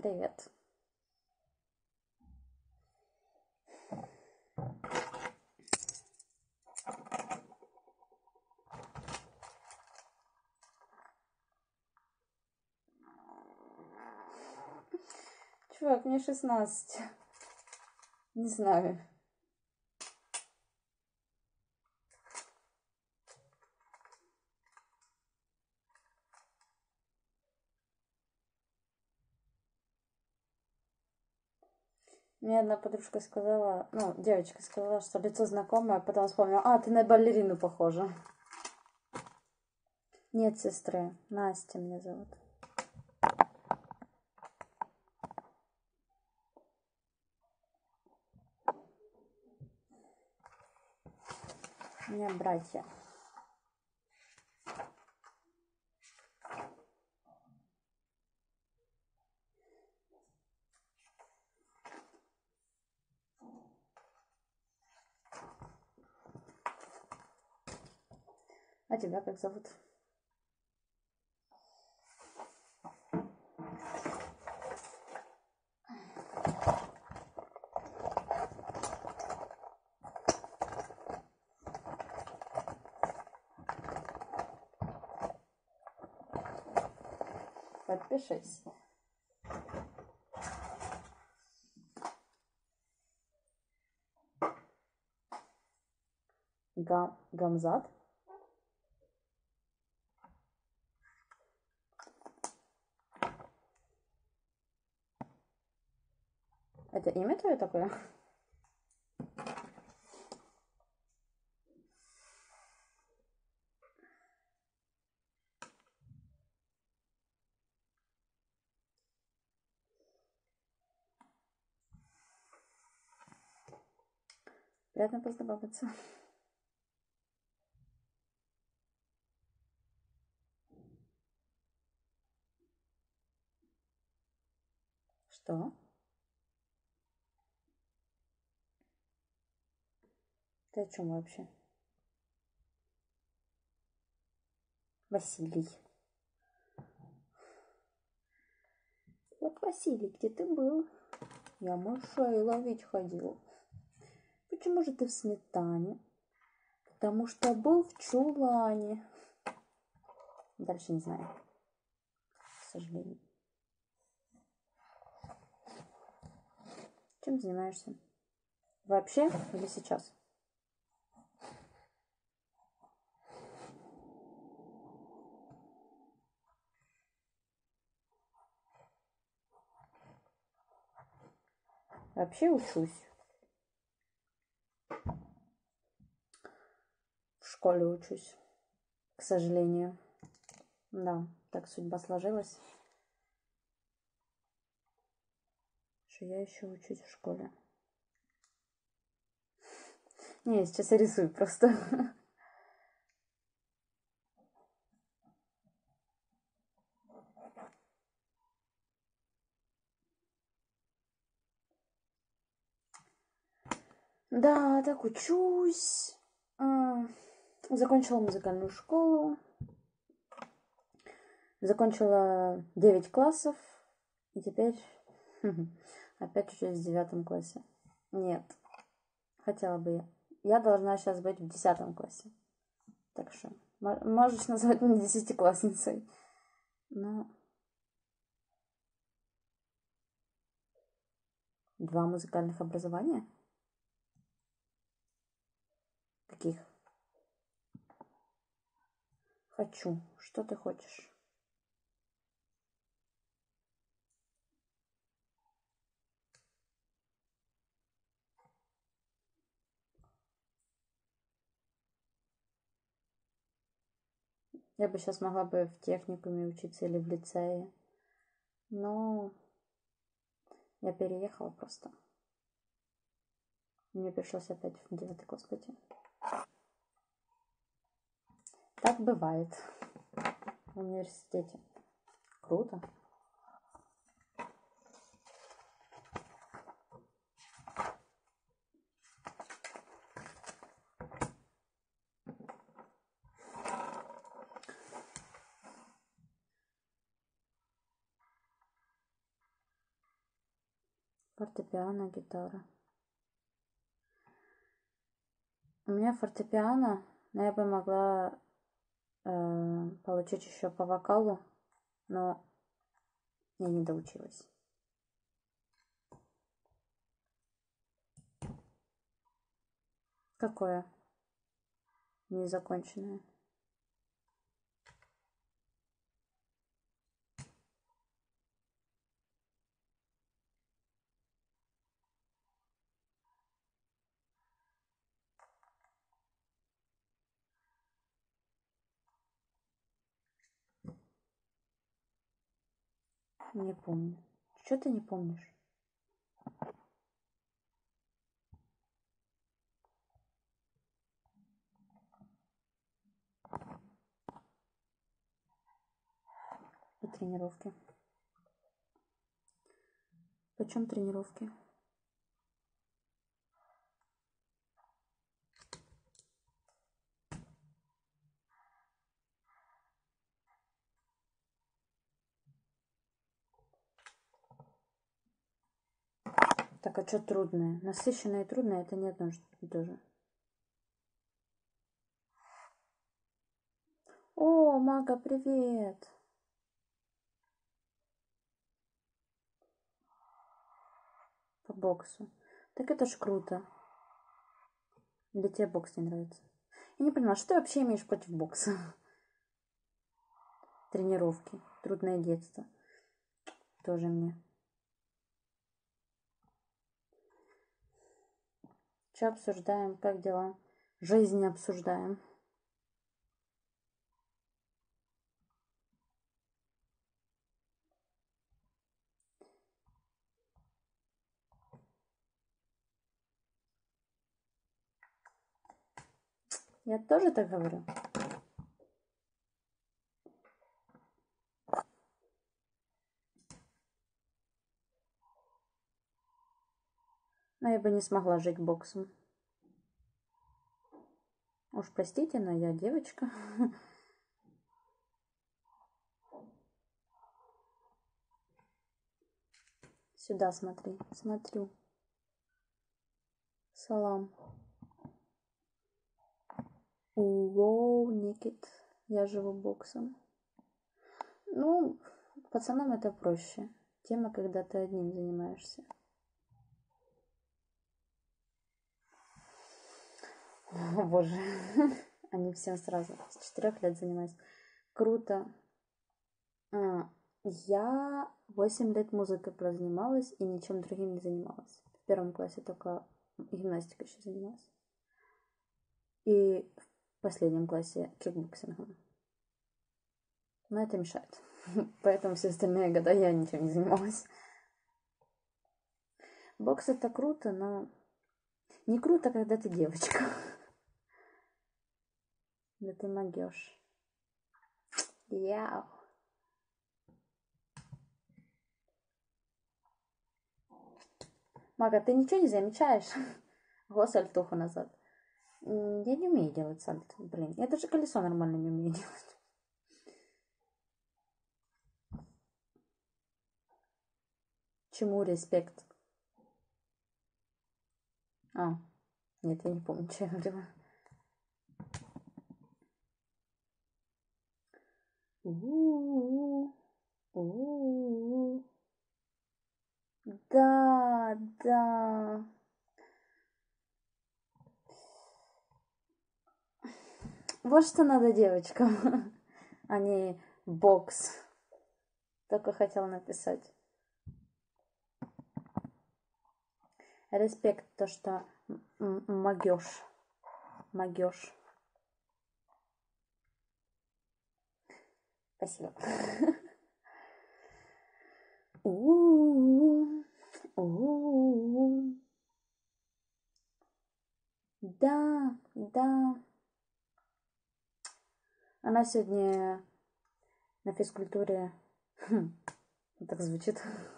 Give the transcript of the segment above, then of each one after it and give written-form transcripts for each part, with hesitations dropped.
привет. Чувак, мне 16. Не знаю. Мне одна подружка сказала, ну, девочка сказала, что лицо знакомое, потом вспомнила, а, ты на балерину похожа. Нет сестры, Настя меня зовут. У меня братья. А тебя как зовут? Подпишись. Гамзат? Это имя твое такое? Приятно познакомиться. Что? Ты о чем вообще? Василий. Вот, Василий, где ты был? Я мышей ловить ходил. Почему же ты в сметане? Потому что был в чулане. Дальше не знаю. К сожалению. Чем занимаешься? Вообще или сейчас? Вообще учусь. В школе учусь. К сожалению. Да, так судьба сложилась, что я еще учусь в школе. Не, я сейчас рисую просто. Да, так учусь. Закончила музыкальную школу. Закончила 9 классов. И теперь опять учусь в 9 классе. Нет. Хотела бы я. Я должна сейчас быть в 10 классе. Так что можешь назвать меня 10-классницей. Но 2 музыкальных образования? Каких? Хочу. Что ты хочешь? Я бы сейчас могла бы в техникуме учиться или в лицее. Но я переехала просто. Мне пришлось опять в 9 класс пойти. Так бывает в университете. Круто. Фортепиано, гитара. У меня фортепиано, но я бы могла получить еще по вокалу, но я не доучилась. Какое? Незаконченное. Не помню. Что ты не помнишь? И тренировки. Почем тренировки? Так, а что трудное? Насыщенное и трудное это не одно и то же. О, Мага, привет! По боксу. Так это ж круто. Или тебе бокс не нравится? Я не понимаю, что ты вообще имеешь против бокса? Тренировки. Трудное детство. Тоже мне. Что обсуждаем? Как дела? Жизнь обсуждаем. Я тоже так говорю. Но я бы не смогла жить боксом. Уж простите, но я девочка. Сюда смотри. Смотрю. Салам. Уоу, Никит. Я живу боксом. Ну, пацанам это проще. Тема, когда ты одним занимаешься. О, боже. Они всем сразу. С 4 лет занимаюсь. Круто. Я 8 лет музыкой прозанималась и ничем другим не занималась. В 1 классе только гимнастикой еще занималась. И в последнем классе кикбоксингом. Но это мешает. Поэтому все остальные года я ничем не занималась. Бокс это круто, но не круто, когда ты девочка. Да ты могешь. Яу. Мага, ты ничего не замечаешь? Го сальтуху назад. Я не умею делать сальто. Блин, я даже колесо нормально не умею делать. Чему респект? Нет, я не помню, что я говорила. Да, да. Вот что надо девочкам, а не бокс. Только хотела написать. Респект, то, что могешь. Могешь. Спасибо. Да, да. Она сегодня на физкультуре... Так звучит.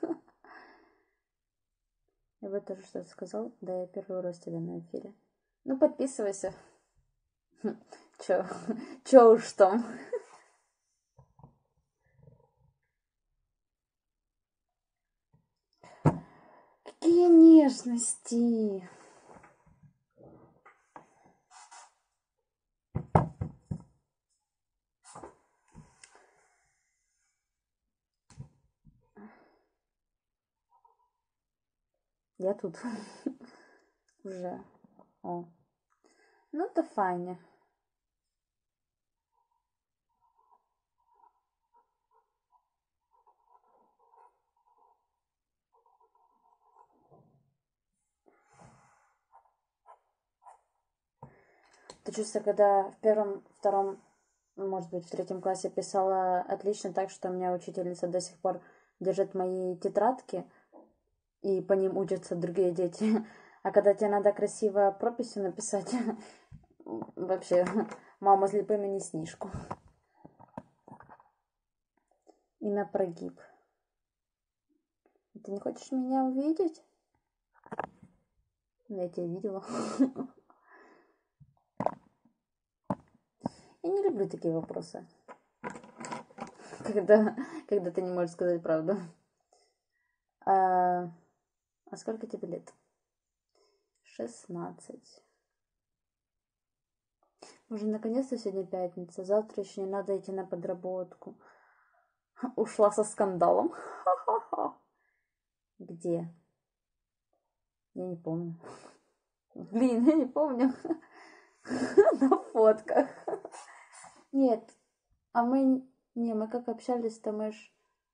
Я бы тоже что-то сказал. Да, я первый раз тебя на эфире. Ну, подписывайся. Чё уж там. Какие нежности. Я тут вже. О. Ну, то файне. Ты чувствуешь, когда в первом, втором, может быть, в третьем классе писала отлично так, что у меня учительница до сих пор держит мои тетрадки, и по ним учатся другие дети. А когда тебе надо красиво прописью написать, вообще, мама слепым и не снишку. И на прогиб. Ты не хочешь меня увидеть? Я тебя видела. Я не люблю такие вопросы. Когда ты не можешь сказать правду. А сколько тебе лет? 16. Уже наконец-то сегодня пятница. Завтра еще не надо идти на подработку. Ушла со скандалом. Ха-ха-ха. Где? Я не помню. Блин, я не помню. На фотках. Нет. А мы... Не, мы как общались-то, мы ж...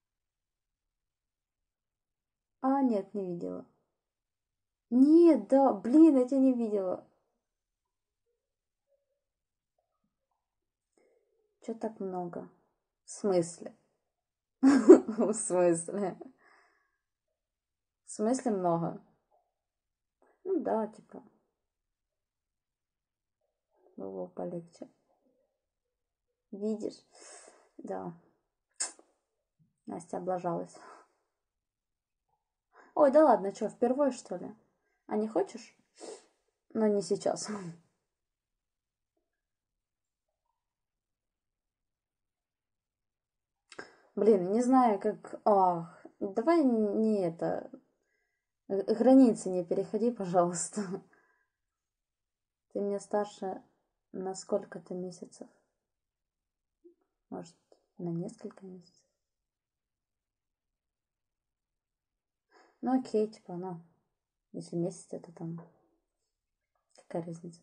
А, нет, не видела. Нет, да, блин, я тебя не видела. Чё так много? В смысле? В смысле? В смысле много? Ну да, типа. Было полегче. Видишь? Да. Настя облажалась. Ой, да ладно, что, впервые, что ли? А не хочешь? Но не сейчас. Блин, не знаю, как... Ах, давай не это... Границы не переходи, пожалуйста. Ты мне старше на сколько-то месяцев. Может, на несколько месяцев. Ну окей, типа, ну. Если месяц, это там... Какая разница?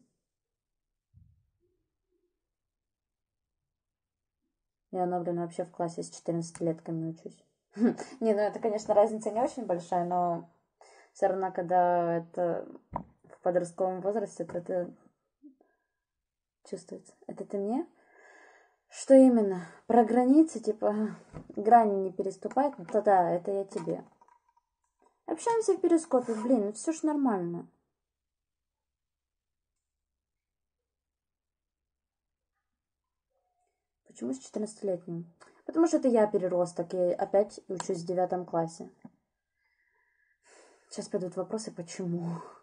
Я, блин, вообще в классе с 14-летками учусь. Не, ну это, конечно, разница не очень большая, но все равно, когда это в подростковом возрасте, то это чувствуется. Это ты мне? Что именно? Про границы, типа, грани не переступать? Ну, то да, это я тебе. Общаемся в перископе, блин, ну все ж нормально. Почему с 14-летним? Потому что это я переросток, и опять учусь в 9 классе. Сейчас пойдут вопросы, почему.